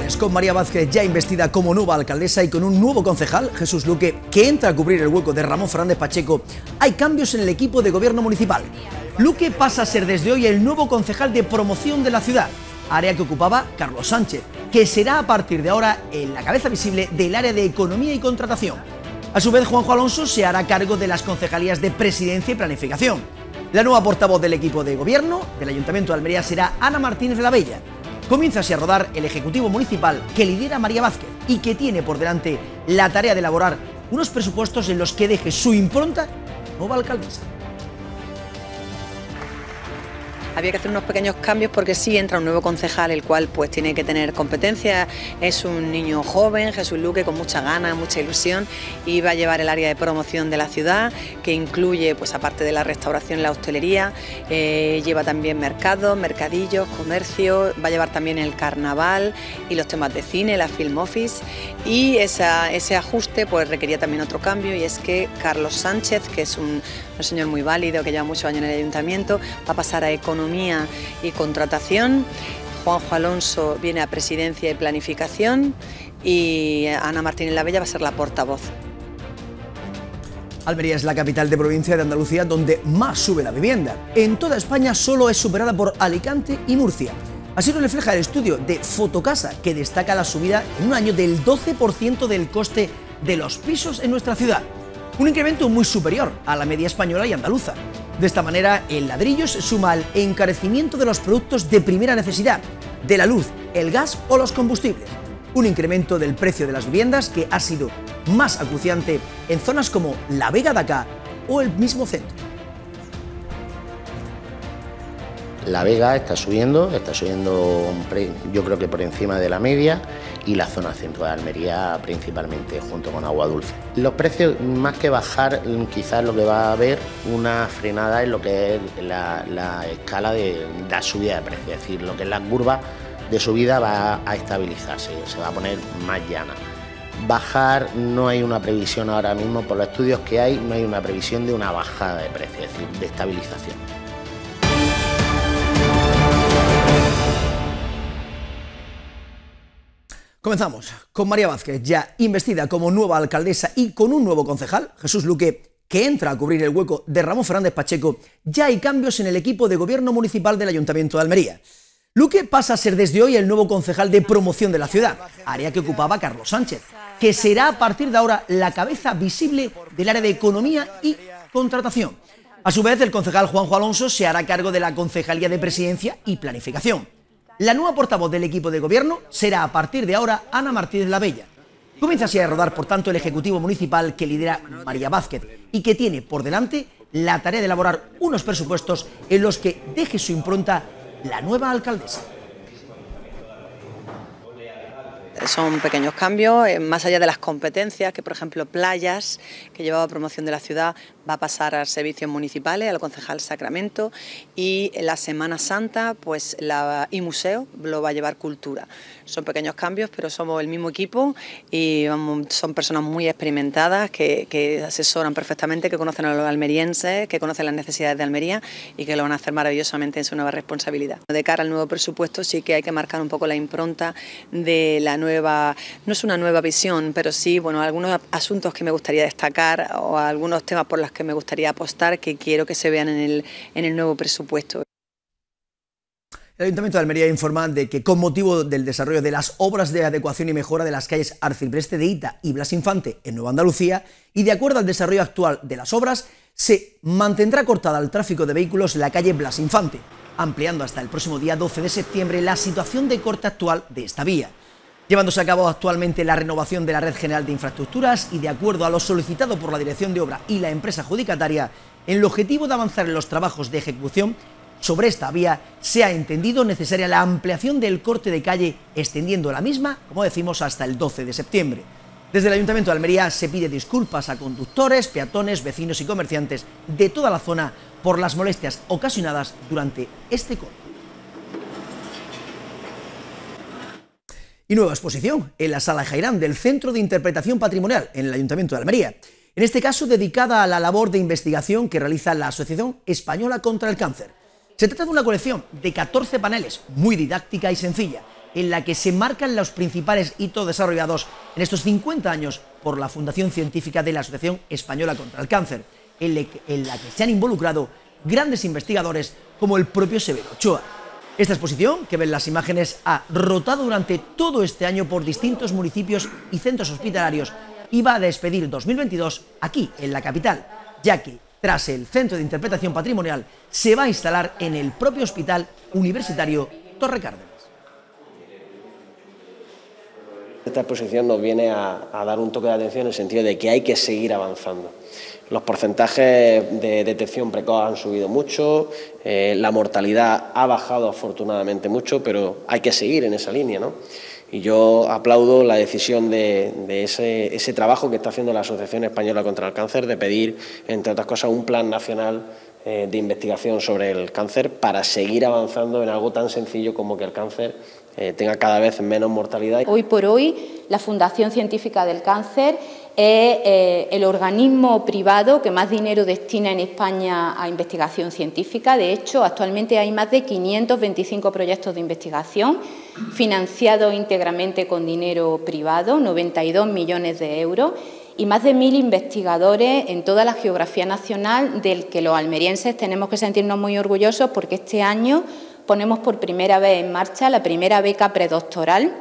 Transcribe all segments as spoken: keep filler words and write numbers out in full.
titulares, con María Vázquez ya investida como nueva alcaldesa y con un nuevo concejal, Jesús Luque, que entra a cubrir el hueco de Ramón Fernández Pacheco, hay cambios en el equipo de gobierno municipal. Luque pasa a ser desde hoy el nuevo concejal de promoción de la ciudad, área que ocupaba Carlos Sánchez, que será a partir de ahora en la cabeza visible del área de economía y contratación. A su vez, Juanjo Alonso se hará cargo de las concejalías de presidencia y planificación. La nueva portavoz del equipo de gobierno del Ayuntamiento de Almería será Ana Martínez de la Bella. Comienza así a rodar el Ejecutivo Municipal que lidera María Vázquez y que tiene por delante la tarea de elaborar unos presupuestos en los que deje su impronta nueva alcaldesa. Había que hacer unos pequeños cambios porque sí entra un nuevo concejal, el cual pues tiene que tener competencia. Es un niño joven, Jesús Luque, con mucha gana, mucha ilusión, y va a llevar el área de promoción de la ciudad, que incluye, pues aparte de la restauración, la hostelería, eh, lleva también mercados, mercadillos, comercio, va a llevar también el carnaval y los temas de cine, la Film Office, y esa, ese ajuste pues requería también otro cambio, y es que Carlos Sánchez, que es un, un señor muy válido, que lleva muchos años en el ayuntamiento, va a pasar a economía y contratación. Juanjo Alonso viene a presidencia y planificación, y Ana Martínez la Bella va a ser la portavoz. Almería es la capital de provincia de Andalucía donde más sube la vivienda. En toda España solo es superada por Alicante y Murcia. Así lo refleja el estudio de Fotocasa, que destaca la subida en un año del doce por ciento del coste de los pisos en nuestra ciudad. Un incremento muy superior a la media española y andaluza. De esta manera, el ladrillo se suma al encarecimiento de los productos de primera necesidad, de la luz, el gas o los combustibles. Un incremento del precio de las viviendas que ha sido más acuciante en zonas como La Vega de Acá o el mismo centro. La Vega está subiendo, está subiendo yo creo que por encima de la media, y la zona centro de Almería principalmente, junto con Agua Dulce. Los precios, más que bajar, quizás lo que va a haber una frenada en lo que es la, la escala de la subida de precios, es decir, lo que es la curva de subida va a estabilizarse, se va a poner más llana. Bajar no hay una previsión ahora mismo, por los estudios que hay, no hay una previsión de una bajada de precios, es decir, de estabilización. Comenzamos con María Vázquez, ya investida como nueva alcaldesa y con un nuevo concejal, Jesús Luque, que entra a cubrir el hueco de Ramón Fernández Pacheco. Ya hay cambios en el equipo de gobierno municipal del Ayuntamiento de Almería. Luque pasa a ser desde hoy el nuevo concejal de promoción de la ciudad, área que ocupaba Carlos Sánchez, que será a partir de ahora la cabeza visible del área de economía y contratación. A su vez, el concejal Juanjo Alonso se hará cargo de la concejalía de presidencia y planificación. La nueva portavoz del equipo de gobierno será a partir de ahora Ana Martínez de la Bella. Comienza así a rodar, por tanto, el Ejecutivo Municipal que lidera María Vázquez y que tiene por delante la tarea de elaborar unos presupuestos en los que deje su impronta la nueva alcaldesa. Son pequeños cambios, más allá de las competencias, que por ejemplo Playas, que llevaba promoción de la ciudad, va a pasar a servicios municipales, al concejal Sacramento, y en la Semana Santa pues la, y museo lo va a llevar Cultura. Son pequeños cambios, pero somos el mismo equipo y vamos, son personas muy experimentadas que, que asesoran perfectamente, que conocen a los almerienses, que conocen las necesidades de Almería y que lo van a hacer maravillosamente en su nueva responsabilidad. De cara al nuevo presupuesto sí que hay que marcar un poco la impronta de la nueva, no es una nueva visión, pero sí, bueno, algunos asuntos que me gustaría destacar o algunos temas por los que me gustaría apostar que quiero que se vean en el, en el nuevo presupuesto. El Ayuntamiento de Almería informa de que con motivo del desarrollo de las obras de adecuación y mejora de las calles Arcipreste de Hita y Blas Infante en Nueva Andalucía, y de acuerdo al desarrollo actual de las obras, se mantendrá cortada al tráfico de vehículos la calle Blas Infante, ampliando hasta el próximo día doce de septiembre la situación de corte actual de esta vía. Llevándose a cabo actualmente la renovación de la Red General de Infraestructuras y de acuerdo a lo solicitado por la Dirección de Obra y la empresa adjudicataria, en el objetivo de avanzar en los trabajos de ejecución sobre esta vía, se ha entendido necesaria la ampliación del corte de calle, extendiendo la misma, como decimos, hasta el doce de septiembre. Desde el Ayuntamiento de Almería se pide disculpas a conductores, peatones, vecinos y comerciantes de toda la zona por las molestias ocasionadas durante este corte. Y nueva exposición en la Sala Jairán del Centro de Interpretación Patrimonial en el Ayuntamiento de Almería. En este caso dedicada a la labor de investigación que realiza la Asociación Española contra el Cáncer. Se trata de una colección de catorce paneles, muy didáctica y sencilla, en la que se marcan los principales hitos desarrollados en estos cincuenta años por la Fundación Científica de la Asociación Española contra el Cáncer, en la que se han involucrado grandes investigadores como el propio Severo Ochoa. Esta exposición, que ven las imágenes, ha rotado durante todo este año por distintos municipios y centros hospitalarios y va a despedir dos mil veintidós aquí, en la capital, ya que tras el Centro de Interpretación Patrimonial se va a instalar en el propio Hospital Universitario Torre Cárdenas. Esta exposición nos viene a, a dar un toque de atención en el sentido de que hay que seguir avanzando. Los porcentajes de detección precoz han subido mucho, eh, la mortalidad ha bajado afortunadamente mucho, pero hay que seguir en esa línea, ¿no? Y yo aplaudo la decisión de, de ese, ese trabajo que está haciendo la Asociación Española contra el Cáncer de pedir, entre otras cosas, un plan nacional eh, de investigación sobre el cáncer para seguir avanzando en algo tan sencillo como que el cáncer eh, tenga cada vez menos mortalidad. Hoy por hoy, la Fundación Científica del Cáncer es eh, el organismo privado que más dinero destina en España a investigación científica. De hecho, actualmente hay más de quinientos veinticinco proyectos de investigación financiados íntegramente con dinero privado, noventa y dos millones de euros, y más de mil investigadores en toda la geografía nacional, del que los almerienses tenemos que sentirnos muy orgullosos, porque este año ponemos por primera vez en marcha la primera beca predoctoral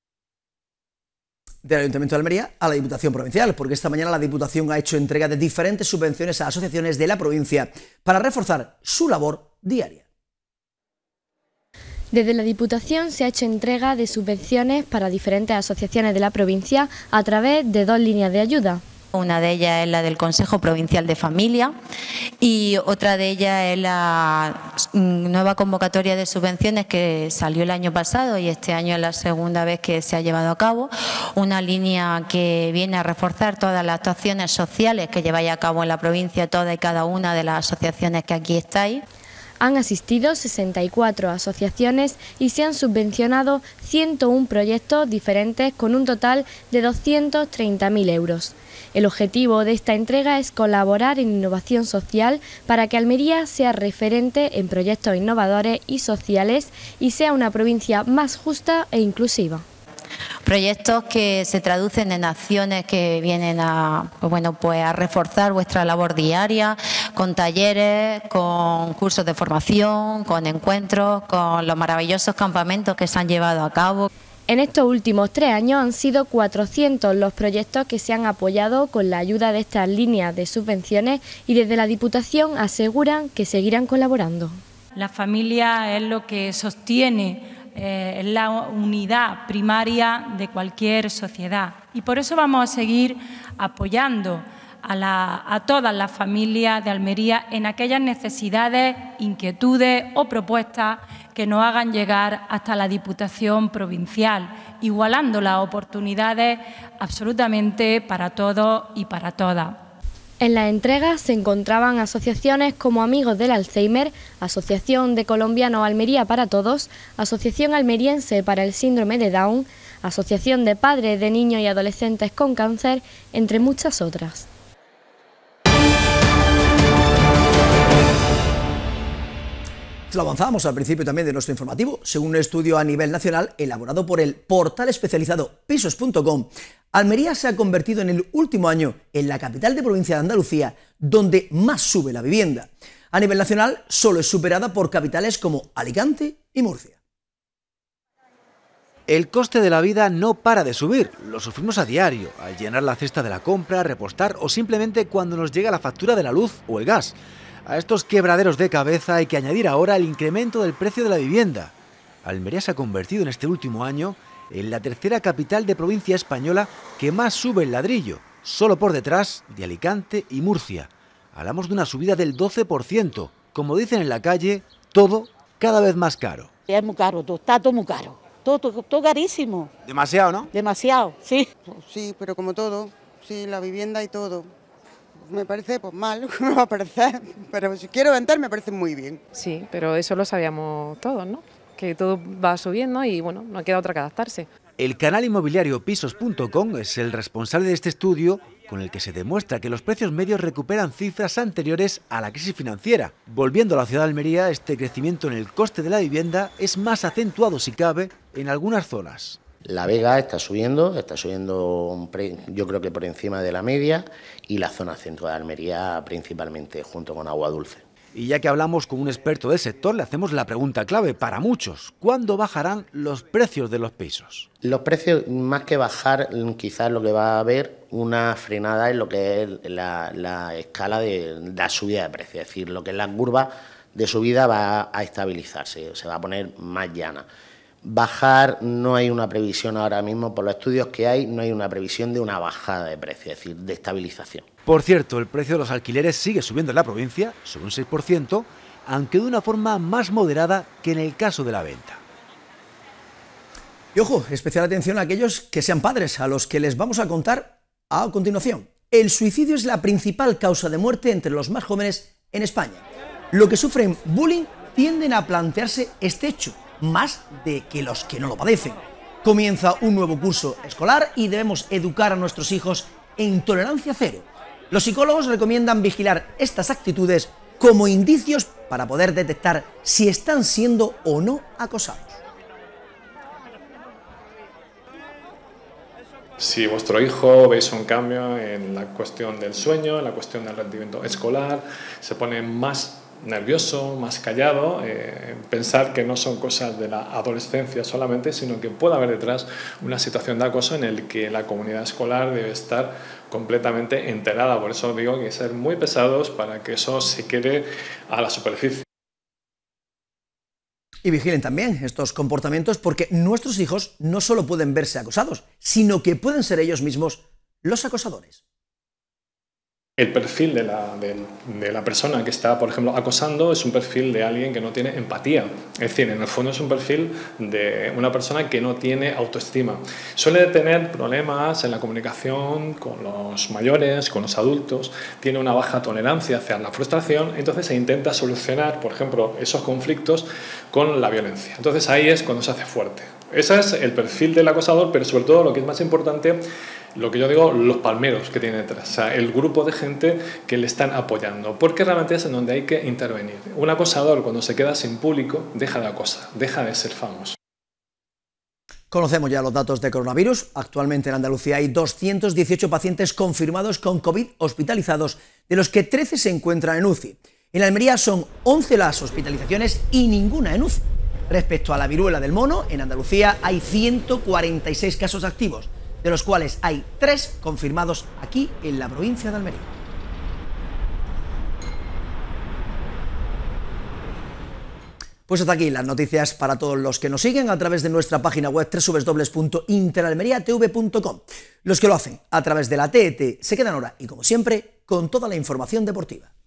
del Ayuntamiento de Almería a la Diputación Provincial, porque esta mañana la Diputación ha hecho entrega de diferentes subvenciones a asociaciones de la provincia para reforzar su labor diaria. Desde la Diputación se ha hecho entrega de subvenciones para diferentes asociaciones de la provincia a través de dos líneas de ayuda. Una de ellas es la del Consejo Provincial de Familia y otra de ellas es la nueva convocatoria de subvenciones que salió el año pasado y este año es la segunda vez que se ha llevado a cabo. Una línea que viene a reforzar todas las actuaciones sociales que lleváis a cabo en la provincia, todas y cada una de las asociaciones que aquí estáis. Han asistido sesenta y cuatro asociaciones y se han subvencionado ciento uno proyectos diferentes con un total de doscientos treinta mil euros. El objetivo de esta entrega es colaborar en innovación social para que Almería sea referente en proyectos innovadores y sociales y sea una provincia más justa e inclusiva. Proyectos que se traducen en acciones que vienen a, pues bueno, pues a reforzar vuestra labor diaria, con talleres, con cursos de formación, con encuentros, con los maravillosos campamentos que se han llevado a cabo. En estos últimos tres años han sido cuatrocientos los proyectos que se han apoyado con la ayuda de estas líneas de subvenciones y desde la Diputación aseguran que seguirán colaborando. La familia es lo que sostiene eh, es la unidad primaria de cualquier sociedad y por eso vamos a seguir apoyando a, la, a todas las familias de Almería en aquellas necesidades, inquietudes o propuestas que nos hagan llegar hasta la Diputación Provincial, igualando las oportunidades absolutamente para todos y para todas. En la entrega se encontraban asociaciones como Amigos del Alzheimer, Asociación de Colombianos Almería para Todos, Asociación Almeriense para el Síndrome de Down, Asociación de Padres de Niños y Adolescentes con Cáncer, entre muchas otras. Lo avanzábamos al principio también de nuestro informativo. Según un estudio a nivel nacional elaborado por el portal especializado pisos punto com, Almería se ha convertido en el último año en la capital de provincia de Andalucía donde más sube la vivienda. A nivel nacional solo es superada por capitales como Alicante y Murcia. El coste de la vida no para de subir, lo sufrimos a diario, al llenar la cesta de la compra, repostar o simplemente cuando nos llega la factura de la luz o el gas. A estos quebraderos de cabeza hay que añadir ahora el incremento del precio de la vivienda. Almería se ha convertido en este último año en la tercera capital de provincia española que más sube el ladrillo, solo por detrás de Alicante y Murcia. Hablamos de una subida del doce por ciento. Como dicen en la calle, todo cada vez más caro. Es muy caro, todo, está todo muy caro, todo, todo, todo carísimo. Demasiado, ¿no? Demasiado, sí. Sí, pero como todo, sí, la vivienda y todo. Me parece pues mal, me va a parecer, pero si quiero vender me parece muy bien. Sí, pero eso lo sabíamos todos, ¿no? Que todo va subiendo y bueno, no queda otra que adaptarse. El canal inmobiliario pisos punto com es el responsable de este estudio con el que se demuestra que los precios medios recuperan cifras anteriores a la crisis financiera. Volviendo a la ciudad de Almería, este crecimiento en el coste de la vivienda es más acentuado, si cabe, en algunas zonas. La Vega está subiendo, está subiendo yo creo que por encima de la media, y la zona centro de Almería principalmente, junto con Aguadulce. Y ya que hablamos con un experto del sector, le hacemos la pregunta clave para muchos: ¿cuándo bajarán los precios de los pisos? Los precios, más que bajar, quizás lo que va a haber una frenada en lo que es la, la escala de la subida de precios, es decir, lo que es la curva de subida va a estabilizarse, se va a poner más llana. Bajar, no hay una previsión ahora mismo, por los estudios que hay, no hay una previsión de una bajada de precio, es decir, de estabilización. Por cierto, el precio de los alquileres sigue subiendo en la provincia, sobre un seis por ciento, aunque de una forma más moderada que en el caso de la venta. Y ojo, especial atención a aquellos que sean padres, a los que les vamos a contar a continuación. El suicidio es la principal causa de muerte entre los más jóvenes en España. Los que sufren bullying tienden a plantearse este hecho, más de que los que no lo padecen. Comienza un nuevo curso escolar y debemos educar a nuestros hijos en tolerancia cero. Los psicólogos recomiendan vigilar estas actitudes como indicios para poder detectar si están siendo o no acosados. Si vuestro hijo veis un cambio en la cuestión del sueño, en la cuestión del rendimiento escolar, se pone más nervioso, más callado, eh, pensar que no son cosas de la adolescencia solamente, sino que puede haber detrás una situación de acoso en el que la comunidad escolar debe estar completamente enterada. Por eso digo que hay que ser muy pesados para que eso se quede a la superficie. Y vigilen también estos comportamientos, porque nuestros hijos no solo pueden verse acosados, sino que pueden ser ellos mismos los acosadores. El perfil de la, de, de la persona que está, por ejemplo, acosando es un perfil de alguien que no tiene empatía. Es decir, en el fondo es un perfil de una persona que no tiene autoestima. Suele tener problemas en la comunicación con los mayores, con los adultos, tiene una baja tolerancia hacia la frustración, entonces se intenta solucionar, por ejemplo, esos conflictos con la violencia. Entonces ahí es cuando se hace fuerte. Ese es el perfil del acosador, pero sobre todo lo que es más importante, lo que yo digo, los palmeros que tiene detrás, o sea, el grupo de gente que le están apoyando, porque realmente es en donde hay que intervenir. Un acosador, cuando se queda sin público, deja de acosar, deja de ser famoso. Conocemos ya los datos de coronavirus. Actualmente en Andalucía hay doscientos dieciocho pacientes confirmados con COVID hospitalizados, de los que trece se encuentran en U C I. En Almería son once las hospitalizaciones y ninguna en U C I. Respecto a la viruela del mono, en Andalucía hay ciento cuarenta y seis casos activos, de los cuales hay tres confirmados aquí en la provincia de Almería. Pues hasta aquí las noticias para todos los que nos siguen a través de nuestra página web doble u doble u doble u punto interalmería t v punto com. Los que lo hacen a través de la T E T se quedan ahora y, como siempre, con toda la información deportiva.